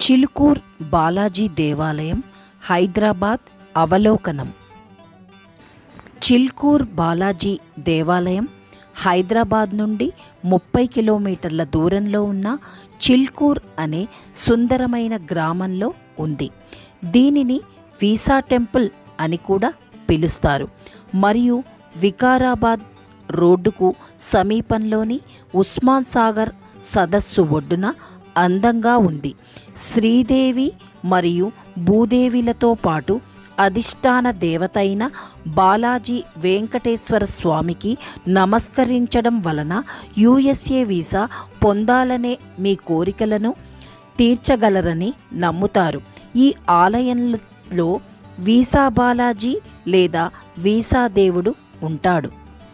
చిలుకూర్ బాలాజీ దేవాలయం, హైదరాబాద్ అవలోకనం. చిలుకూర్ బాలాజీ దేవాలయం హైదరాబాద్ నుండి 30 కిలోమీటర్ల దూరంలో ఉన్న చిలుకూర్ అనే సుందరమైన గ్రామంలో ఉంది. దీనిని వీసా టెంపుల్ అని కూడా పిలుస్తారు మరియు వికారాబాద్ రోడ్డుకు సమీపంలోని ఉస్మాన్ సాగర్ సదస్సు ఒడ్డున అందంగా ఉంది. శ్రీదేవి మరియు భూదేవిలతో పాటు అధిష్టాన దేవత అయిన బాలాజీ వెంకటేశ్వర స్వామికి నమస్కరించడం వలన USA వీసా పొందాలనే మీ కోరికలను తీర్చగలరని నమ్ముతారు. ఈ ఆలయంలో వీసా బాలాజీ లేదా వీసా దేవుడు ఉంటాడు.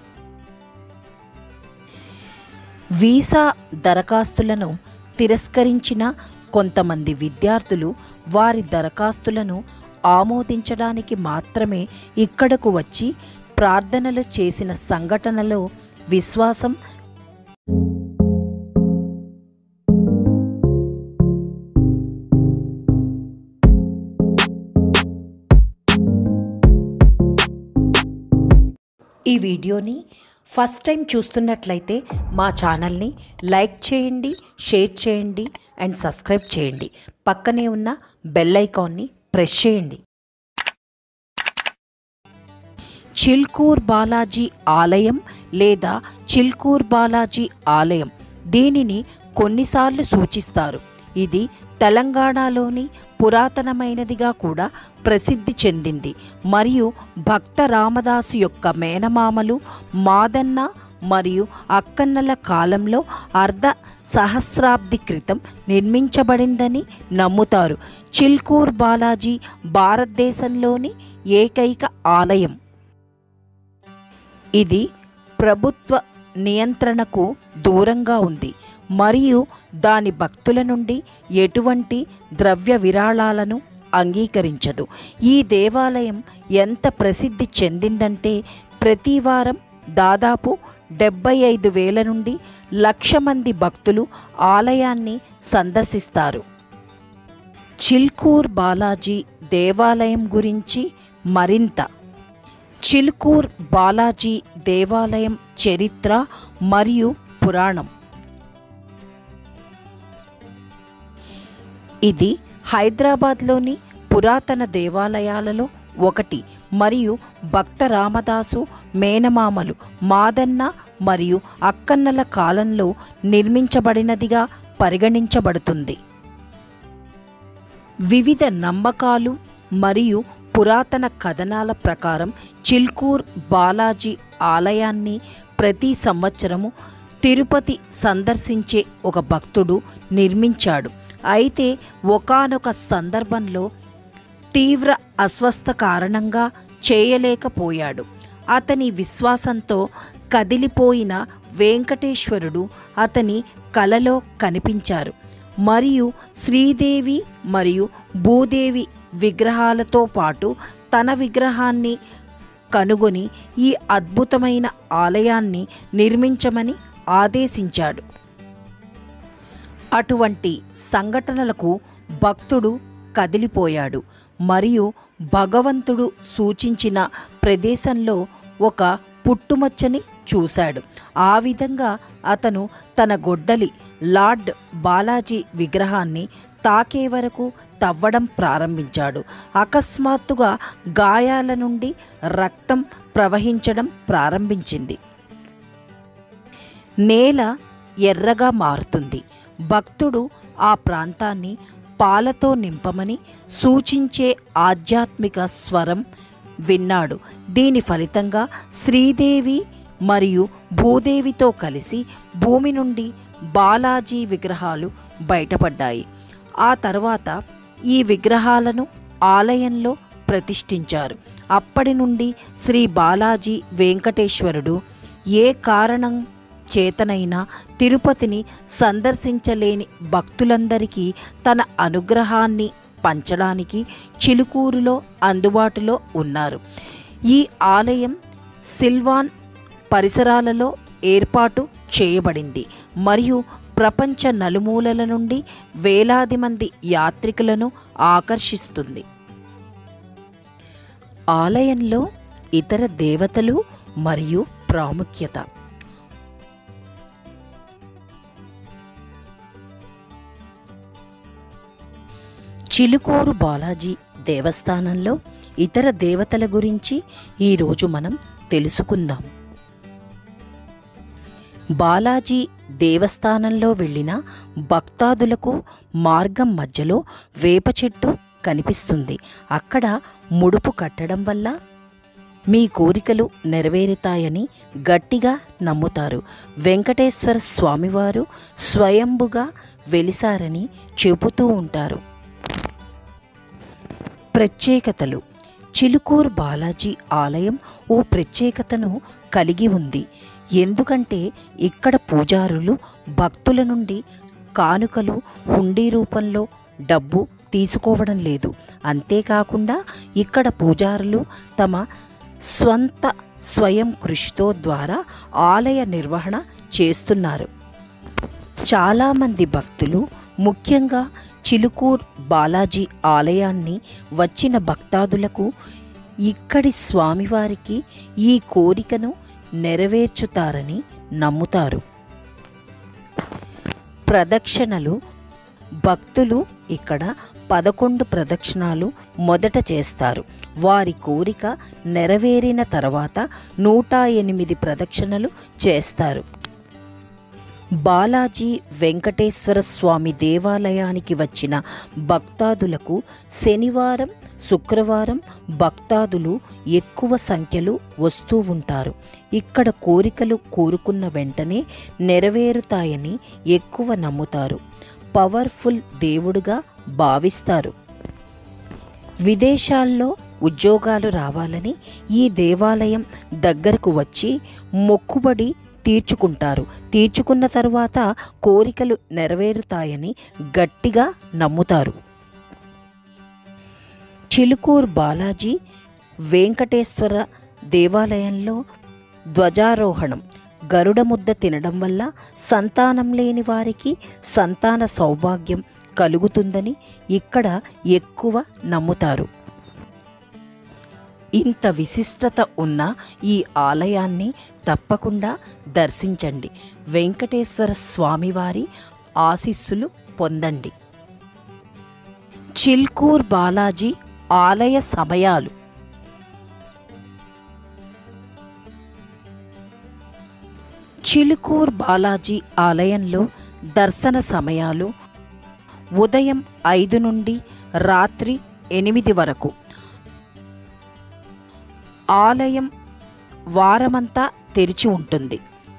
వీసా దరఖాస్తులను తిరస్కరించిన కొంతమంది విద్యార్థులు వారి దరఖాస్తులను ఆమోదించడానికి మాత్రమే ఇక్కడకు వచ్చి ప్రార్థనలు చేసిన సంఘటనలో విశ్వాసం ఈ వీడియోని ఫస్ట్ టైం చూస్తున్నట్లయితే మా ఛానల్ని లైక్ చేయండి, షేర్ చేయండి అండ్ సబ్స్క్రైబ్ చేయండి. పక్కనే ఉన్న బెల్ ఐకాన్ని ప్రెస్ చేయండి. చిలుకూర్ బాలాజీ ఆలయం లేదా చిలుకూర్ బాలాజీ ఆలయం, దీనిని కొన్నిసార్లు సూచిస్తారు. ఇది తెలంగాణలోని పురాతనమైనదిగా కూడా ప్రసిద్ధి చెందింది మరియు భక్త రామదాసు యొక్క మేనమామలు మాదన్న మరియు అక్కన్నల కాలంలో అర్ధ సహస్రాబ్ది క్రితం నిర్మించబడిందని నమ్ముతారు. చిలుకూర్ బాలాజీ భారతదేశంలోని ఏకైక ఆలయం. ఇది ప్రభుత్వ నియంత్రణకు దూరంగా ఉంది మరియు దాని భక్తుల నుండి ఎటువంటి ద్రవ్య విరాళాలను అంగీకరించదు. ఈ దేవాలయం ఎంత ప్రసిద్ధి చెందిందంటే ప్రతి వారం దాదాపు 75,000 నుండి 1,00,000 మంది భక్తులు ఆలయాన్ని సందర్శిస్తారు. చిలుకూర్ బాలాజీ దేవాలయం గురించి మరింత. చిలుకూర్ బాలాజీ దేవాలయం చరిత్ర మరియు పురాణం. ఇది హైదరాబాద్లోని పురాతన దేవాలయాలలో ఒకటి మరియు భక్త రామదాసు మేనమామలు మాదన్న మరియు అక్కన్నల కాలంలో నిర్మించబడినదిగా పరిగణించబడుతుంది. వివిధ నమ్మకాలు మరియు పురాతన కథనాల ప్రకారం చిలుకూర్ బాలాజీ ఆలయాన్ని ప్రతి సంవత్సరము తిరుపతి సందర్శించే ఒక భక్తుడు నిర్మించాడు. అయితే ఒకానొక సందర్భంలో తీవ్ర అస్వస్థ కారణంగా చేయలేకపోయాడు. అతని విశ్వాసంతో కదిలిపోయిన వెంకటేశ్వరుడు అతని కలలో కనిపించారు మరియు శ్రీదేవి మరియు భూదేవి విగ్రహాలతో పాటు తన విగ్రహాన్ని కనుగొని ఈ అద్భుతమైన ఆలయాన్ని నిర్మించమని ఆదేశించాడు. అటువంటి సంఘటనలకు భక్తుడు కదిలిపోయాడు మరియు భగవంతుడు సూచించిన ప్రదేశంలో ఒక పుట్టుమచ్చని చూశాడు. ఆ విధంగా అతను తన గొడ్డలి లార్డ్ బాలాజీ విగ్రహాన్ని తాకే వరకు తవ్వడం ప్రారంభించాడు. అకస్మాత్తుగా గాయాల నుండి రక్తం ప్రవహించడం ప్రారంభించింది. నేల ఎర్రగా మారుతుంది. భక్తుడు ఆ ప్రాంతాన్ని పాలతో నింపమని సూచించే ఆధ్యాత్మిక స్వరం విన్నాడు. దీని ఫలితంగా శ్రీదేవి మరియు భూదేవితో కలిసి భూమి నుండి బాలాజీ విగ్రహాలు బయటపడ్డాయి. ఆ తర్వాత ఈ విగ్రహాలను ఆలయంలో ప్రతిష్ఠించారు. అప్పటి నుండి శ్రీ బాలాజీ వెంకటేశ్వరుడు ఏ కారణం చేతనైనా తిరుపతిని సందర్శించలేని భక్తులందరికీ తన అనుగ్రహాన్ని పంచడానికి చిలుకూరులో అందుబాటులో ఉన్నారు. ఈ ఆలయం సిల్వాన్ పరిసరాలలో ఏర్పాటు చేయబడింది మరియు ప్రపంచ నలుమూలల నుండి వేలాది మంది యాత్రికులను ఆకర్షిస్తుంది. ఆలయంలో ఇతర దేవతలు మరియు ప్రాముఖ్యత. చిలుకూరు బాలాజీ దేవస్థానంలో ఇతర దేవతల గురించి ఈరోజు మనం తెలుసుకుందాం. బాలాజీ దేవస్థానంలో వెళ్ళిన భక్తాదులకు మార్గం మధ్యలో వేప చెట్టు కనిపిస్తుంది. అక్కడ ముడుపు కట్టడం వల్ల మీ కోరికలు నెరవేరుతాయని గట్టిగా నమ్ముతారు. వెంకటేశ్వర స్వామివారు స్వయంభుగా వెలిసారని చెబుతూ ఉంటారు. ప్రత్యేకతలు. చిలుకూరు బాలాజీ ఆలయం ఓ ప్రత్యేకతను కలిగి ఉంది. ఎందుకంటే ఇక్కడ పూజారులు భక్తుల నుండి కానుకలు హుండీ రూపంలో డబ్బు తీసుకోవడం లేదు. అంతేకాకుండా ఇక్కడ పూజారులు తమ స్వయం కృషితో ద్వారా ఆలయ నిర్వహణ చేస్తున్నారు. చాలామంది భక్తులు, ముఖ్యంగా చిలుకూరు బాలాజీ ఆలయాన్ని వచ్చిన భక్తాదులకు ఇక్కడి స్వామివారికి ఈ కోరికను నెరవేర్చుతారని నమ్ముతారు. ప్రదక్షిణలు. భక్తులు ఇక్కడ 11 ప్రదక్షిణాలు మొదట చేస్తారు. వారి కోరిక నెరవేరిన తర్వాత 108 ప్రదక్షిణలు చేస్తారు. బాలాజీ వెంకటేశ్వర స్వామి దేవాలయానికి వచ్చిన భక్తాదులకు శనివారం, శుక్రవారం భక్తాదులు ఎక్కువ సంఖ్యలో వస్తూ ఉంటారు. ఇక్కడ కోరికలు కోరుకున్న వెంటనే నెరవేరుతాయని ఎక్కువ నమ్ముతారు. పవర్ఫుల్ దేవుడుగా భావిస్తారు. విదేశాల్లో ఉద్యోగాలు రావాలని ఈ దేవాలయం దగ్గరకు వచ్చి మొక్కుబడి తీర్చుకుంటారు. తీర్చుకున్న తరువాత కోరికలు నెరవేరుతాయని గట్టిగా నమ్ముతారు. చిలుకూరు బాలాజీ వెంకటేశ్వర దేవాలయంలో ధ్వజారోహణం. గరుడ ముద్ద తినడం వల్ల సంతానం లేని వారికి సంతాన సౌభాగ్యం కలుగుతుందని ఇక్కడ ఎక్కువ నమ్ముతారు. ఇంత విశిష్టత ఉన్న ఈ ఆలయాన్ని తప్పకుండా దర్శించండి. వెంకటేశ్వర స్వామివారి ఆశీస్సులు పొందండి. చిలుకూరు బాలాజీ ఆలయ సమయాలు. చిలుకూరు బాలాజీ ఆలయంలో దర్శన సమయాలు ఉదయం 5 నుండి రాత్రి 8 వరకు. ఆలయం వారమంతా తెరిచి ఉంటుంది.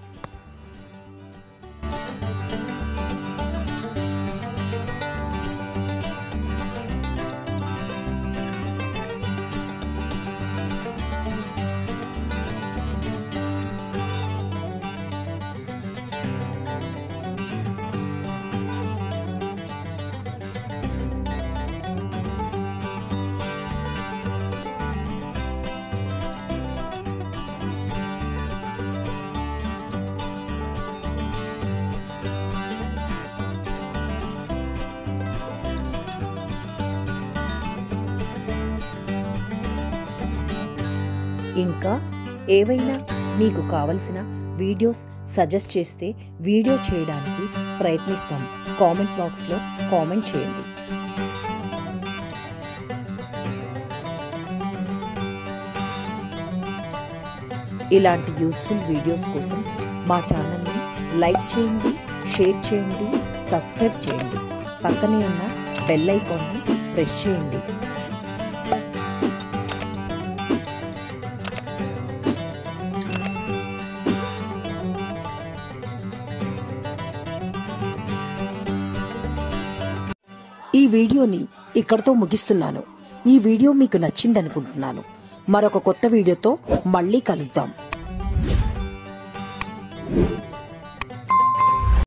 ఇంకా ఏవైనా మీకు కావలసిన వీడియోస్ సజెస్ట్ చేస్తే వీడియో చేయడానికి ప్రయత్నిస్తాం. కామెంట్ బాక్స్లో కామెంట్ చేయండి. ఇలాంటి యూస్ఫుల్ వీడియోస్ కోసం మా ఛానల్ని లైక్ చేయండి, షేర్ చేయండి, సబ్స్క్రైబ్ చేయండి. పక్కనే ఉన్న బెల్ ఐకాన్ని ప్రెస్ చేయండి. ఈ వీడియోని ఇక్కడితో ముగిస్తున్నాను. ఈ వీడియో మీకు నచ్చిందనుకుంటున్నాను. మరొక కొత్త వీడియోతో మళ్ళీ కలుద్దాం.